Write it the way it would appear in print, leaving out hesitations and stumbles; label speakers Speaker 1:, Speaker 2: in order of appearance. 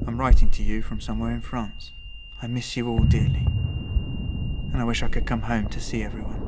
Speaker 1: I'm writing to you from somewhere in France. I miss you all dearly, and I wish I could come home to see everyone.